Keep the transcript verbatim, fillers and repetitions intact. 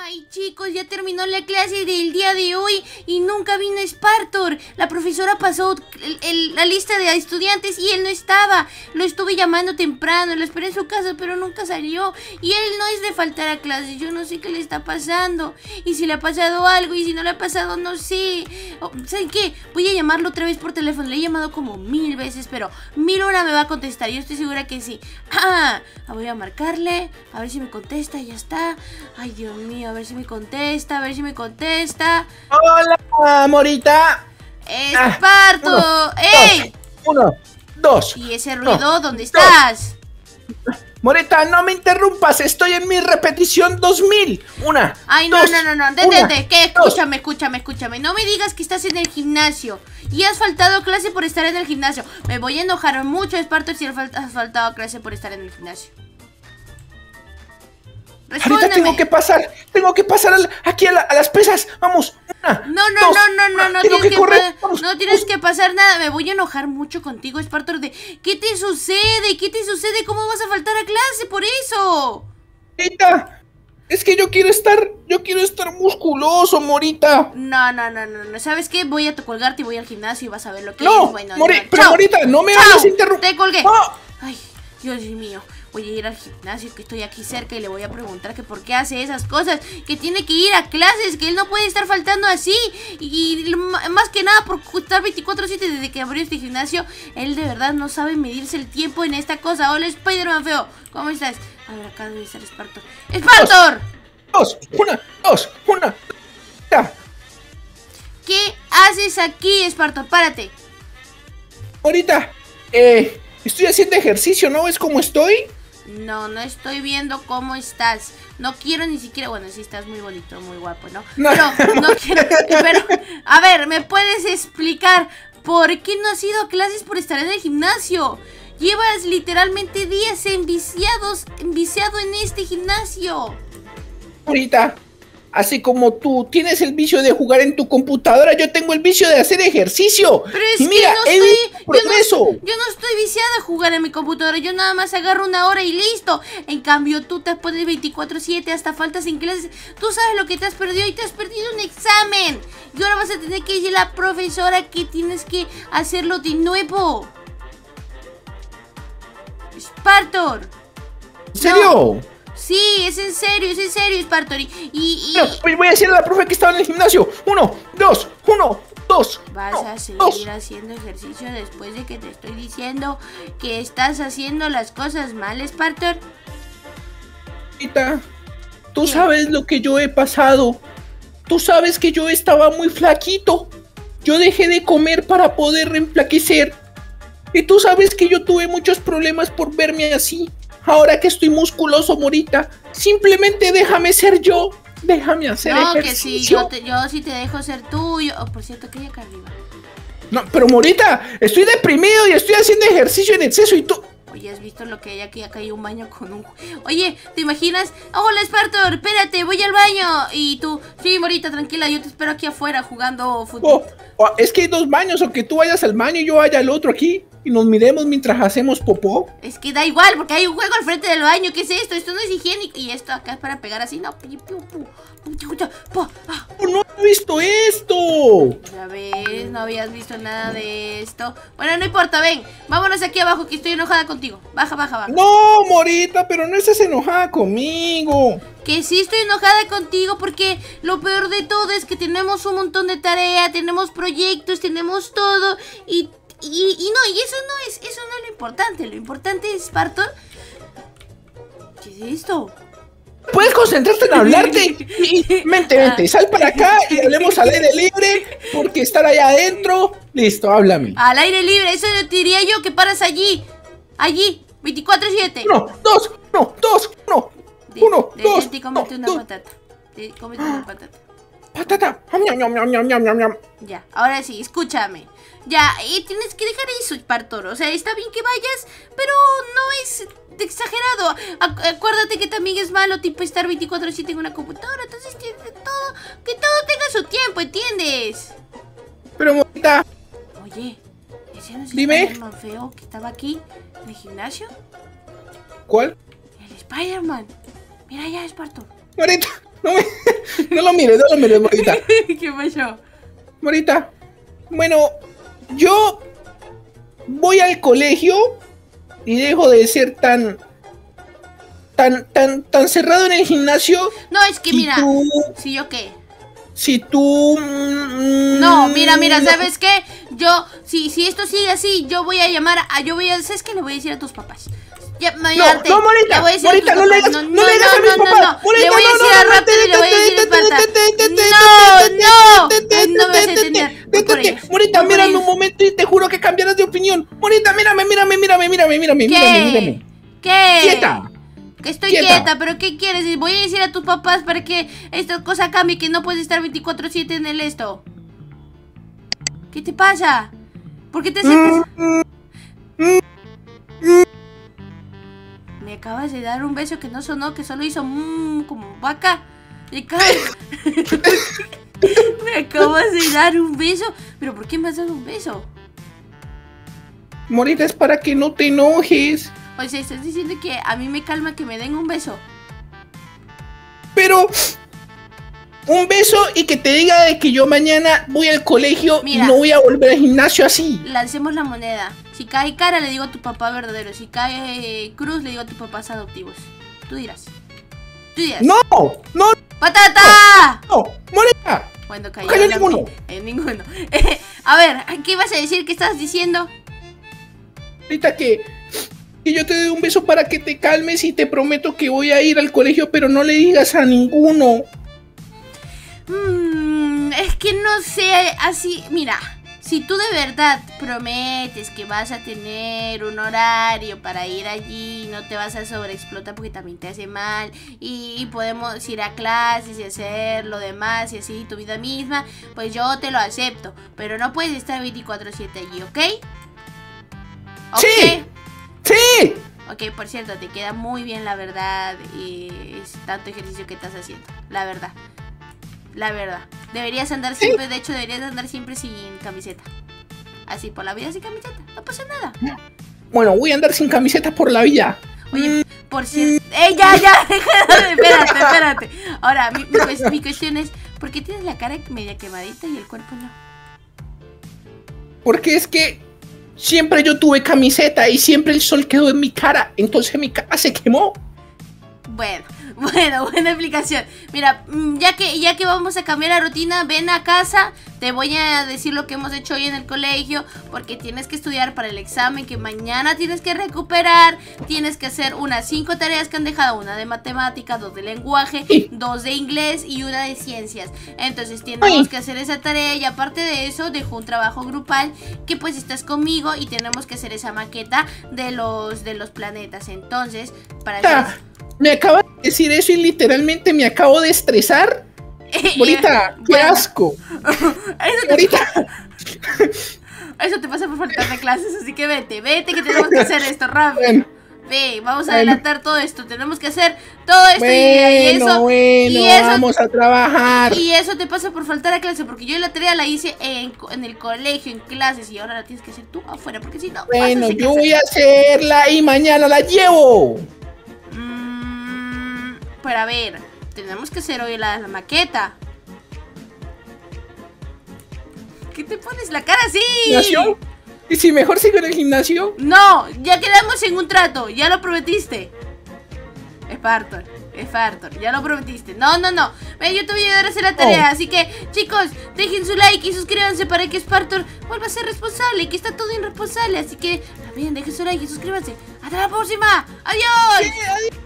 Ay, chicos, ya terminó la clase del día de hoy y nunca vino Spartor. La profesora pasó el, el, la lista de estudiantes y él no estaba. Lo estuve llamando temprano, lo esperé en su casa, pero nunca salió. Y él no es de faltar a clases, yo no sé qué le está pasando. Y si le ha pasado algo, y si no le ha pasado, no sé. Oh, ¿saben qué? Voy a llamarlo otra vez por teléfono. Le he llamado como mil veces, pero mil horas me va a contestar. Yo estoy segura que sí. Ah, voy a marcarle, a ver si me contesta, ya está. Ay, Dios mío, a ver si me contesta, a ver si me contesta. Hola, Morita. Esparto. Ah, ¡Ey! Uno, dos. ¿Y ese ruido? No, ¿Dónde estás? Morita, no me interrumpas, estoy en mi repetición dos mil. Una, Ay, no, dos, no, no, no, detente, que dos. escúchame, escúchame, escúchame. No me digas que estás en el gimnasio y has faltado a clase por estar en el gimnasio. Me voy a enojar mucho, Esparto, si has faltado a clase por estar en el gimnasio. Ahorita tengo que pasar, tengo que pasar al, aquí a, la, a las pesas, vamos. Una, no, no, dos, no, no, no, no, tengo tienes que que correr, vamos, no tienes vamos. que pasar nada. Me voy a enojar mucho contigo, Esparto. De ¿qué te sucede? ¿Qué te sucede? ¿Cómo vas a faltar a clase por eso? Morita, es que yo quiero estar, yo quiero estar musculoso, Morita. No, no, no, no, no. ¿Sabes qué? Voy a colgarte y voy al gimnasio y vas a ver lo que no, es. Bueno, Mori, no, pero chao. Morita, no me Chao. hagas interrumpir. Te colgué. Oh. Ay, Dios mío. Voy a ir al gimnasio, que estoy aquí cerca, y le voy a preguntar que por qué hace esas cosas, que tiene que ir a clases, que él no puede estar faltando así. Y, y más que nada por estar veinticuatro siete desde que abrió este gimnasio, él de verdad no sabe medirse el tiempo en esta cosa. Hola, Spider-Man feo, ¿cómo estás? A ver, acá debe estar Spartor. ¡Spartor! Dos, una, dos, una. Ya. ¿Qué haces aquí, Spartor? Párate. Morita, eh, estoy haciendo ejercicio, ¿no ves cómo estoy? No, no estoy viendo cómo estás. No quiero ni siquiera... Bueno, sí estás muy bonito, muy guapo, ¿no? No. Pero no quiero... Pero, a ver, ¿me puedes explicar por qué no has ido a clases por estar en el gimnasio? Llevas literalmente días enviciados, enviciado en este gimnasio. Morita, así como tú tienes el vicio de jugar en tu computadora, yo tengo el vicio de hacer ejercicio. Pero es y mira, que no he estoy... visto progreso. Yo no, yo no estoy viciada a jugar en mi computadora. Yo nada más agarro una hora y listo. En cambio, tú te pones veinticuatro siete, hasta faltas en clases. Tú sabes lo que te has perdido y te has perdido un examen. Y ahora vas a tener que decirle a la profesora que tienes que hacerlo de nuevo. Spartor. ¿En serio? No. Sí, es en serio, es en serio, Spartor. Y, y, No, voy a decirle a la profe que estaba en el gimnasio. Uno, dos, uno, dos. Vas uno, a seguir dos. haciendo ejercicio después de que te estoy diciendo que estás haciendo las cosas mal, Spartor. Morita, tú ¿Qué? sabes lo que yo he pasado. Tú sabes que yo estaba muy flaquito. Yo dejé de comer para poder reemplaquecer. Y tú sabes que yo tuve muchos problemas por verme así. Ahora que estoy musculoso, Morita, simplemente déjame ser yo. Déjame hacer No, ejercicio. que sí, yo, te, yo sí te dejo ser tú. Yo, oh, por cierto, que hay acá arriba. No, pero Morita, estoy deprimido y estoy haciendo ejercicio en exceso y tú... Oye, ¿has visto lo que hay aquí? Acá hay un baño con un... Oye, ¿te imaginas? Hola, Spartor, espérate, voy al baño. Y tú, sí, Morita, tranquila, yo te espero aquí afuera jugando fútbol. Oh, oh, es que hay dos baños, o que tú vayas al baño y yo vaya al otro aquí. Y nos miremos mientras hacemos popó. Es que da igual, porque hay un juego al frente del baño. ¿Qué es esto? Esto no es higiénico. Y esto acá es para pegar así, no. Oh, no he visto esto. Ya ves, no habías visto nada de esto. Bueno, no importa, ven, vámonos aquí abajo, que estoy enojada contigo. Baja, baja, baja. No, Morita, pero no estás enojada conmigo. Que sí estoy enojada contigo porque lo peor de todo es que tenemos un montón de tarea, tenemos proyectos, tenemos todo y... Y, y no, y eso no es, eso no es lo importante. Lo importante es, Spartor. ¿Qué es esto? ¿Puedes concentrarte en hablarte? Y, vente, vente, sal para acá y hablemos al aire libre. Porque estar allá adentro. Listo, háblame. Al aire libre, eso te diría yo que paras allí. Allí, veinticuatro siete. Uno, dos, uno, dos, uno. De, Uno, de, dos, de, cómete no, una dos. patata. De, cómete una patata. Patata. Ñam, ñam, ñam, ñam, ñam, ñam, ñam. Ya, ahora sí, escúchame. Ya, y tienes que dejar eso, Spartor. O sea, está bien que vayas, pero no es exagerado. Acu acuérdate que también es malo, tipo, estar veinticuatro siete en una computadora. Entonces, que todo, que todo tenga su tiempo, ¿entiendes? Pero, Morita. Oye, ¿ese no es el Dime. Spider-Man feo que estaba aquí en el gimnasio? ¿Cuál? El Spider-Man. Mira ya, Spartor. Morita, no me... No lo mires, no lo mires, Morita. ¿Qué pasó? Morita, bueno, yo voy al colegio y dejo de ser tan, tan, tan, tan cerrado en el gimnasio. No, es que si mira, tú, ¿sí yo qué? Si tú... Mmm, No, mira, mira, ¿sabes qué? Yo, si, si esto sigue así, yo voy a llamar a, yo voy a, ¿sabes qué? Le voy a decir a tus papás. Ya, no, no, Morita, le voy a decir Morita, a tus no, papás. le No, no, no, le digas a mis no, papás. no, no. Morita, Le voy a no, decir no, a no, Rápido y le voy a decir a Esparta. No, no, no me vas a detener. Voy por ellos. Morita, Voy por mírame ellos. un momento y te juro que cambiarás de opinión. Morita, mírame, mírame, mírame, mírame, mírame, mírame, mírame. ¿Qué? Quieta. Que estoy Quieta. quieta, pero ¿qué quieres? Voy a decir a tus papás para que esta cosa cambie, que no puedes estar veinticuatro siete en el esto. ¿Qué te pasa? ¿Por qué te acercas? Me acabas de dar un beso que no sonó, que solo hizo mmm, como vaca. Me acabas... me acabas de dar un beso. ¿Pero por qué me has dado un beso? Morita, es para que no te enojes. O sea, estás diciendo que a mí me calma que me den un beso. Pero... un beso y que te diga de que yo mañana voy al colegio. Mira, y no voy a volver al gimnasio así. Lancemos la moneda. Si cae cara, le digo a tu papá verdadero. Si cae eh, cruz, le digo a tus papás adoptivos. Tú dirás. Tú dirás. ¡No! ¡No! ¡Patata! ¡No! ¡Morita! Bueno, cayó. ¡Cayó ninguno! En ninguno. Eh, a ver, ¿qué ibas a decir? ¿Qué estás diciendo? Ahorita que... que yo te doy un beso para que te calmes y te prometo que voy a ir al colegio, pero no le digas a ninguno. Mm, es que no sé, así, mira, si tú de verdad prometes que vas a tener un horario para ir allí, no te vas a sobreexplotar porque también te hace mal, y, y podemos ir a clases y hacer lo demás y así tu vida misma, pues yo te lo acepto, pero no puedes estar veinticuatro siete allí, ¿ok? ¿Ok? ¡Sí! ¡Sí! Ok, por cierto, te queda muy bien, la verdad, y es tanto ejercicio que estás haciendo, la verdad. La verdad, deberías andar siempre, de hecho deberías andar siempre sin camiseta. Así, por la vida sin camiseta, no pasa nada. Bueno, voy a andar sin camiseta por la vida. Oye, por cierto... ¡Eh, ya, ya! Espérate, espérate. Ahora, mi, mi, mi cuestión es, ¿por qué tienes la cara media quemadita y el cuerpo no? Porque es que siempre yo tuve camiseta y siempre el sol quedó en mi cara, entonces mi cara se quemó. Bueno, bueno, buena explicación. Mira, ya que, ya que vamos a cambiar la rutina, ven a casa. Te voy a decir lo que hemos hecho hoy en el colegio, porque tienes que estudiar para el examen que mañana tienes que recuperar. Tienes que hacer unas cinco tareas que han dejado, una de matemáticas, dos de lenguaje, dos de inglés y una de ciencias. Entonces tenemos que hacer esa tarea y aparte de eso dejo un trabajo grupal que pues estás conmigo y tenemos que hacer esa maqueta de los, de los planetas. Entonces, para hacer... Me acabas de decir eso y literalmente me acabo de estresar. Ahorita, qué bueno. Asco. Eso te, Ahorita. Eso te pasa por faltar de clases, así que vete, vete que tenemos que hacer esto rápido. Bueno. Ve, vamos a adelantar bueno. todo esto, tenemos que hacer todo esto bueno, y, y eso, bueno, y eso vamos a trabajar. Y eso te pasa por faltar a clase, porque yo la tarea la hice en, en el colegio, en clases, y ahora la tienes que hacer tú afuera, porque si no... Bueno, yo voy a hacerla y mañana la llevo. Pero a ver, tenemos que hacer hoy la, la maqueta. ¿Qué te pones la cara así? ¿Gimnasio? ¿Y si mejor sigo en el gimnasio? No, ya quedamos en un trato, ya lo prometiste. Espartor, Espartor, ya lo prometiste. No, no, no, ven, yo te voy a ayudar a hacer la tarea. oh. Así que, chicos, dejen su like y suscríbanse para que Espartor vuelva a ser responsable, que está todo irresponsable. Así que, también dejen su like y suscríbanse. Hasta la próxima, adiós. Sí, adiós.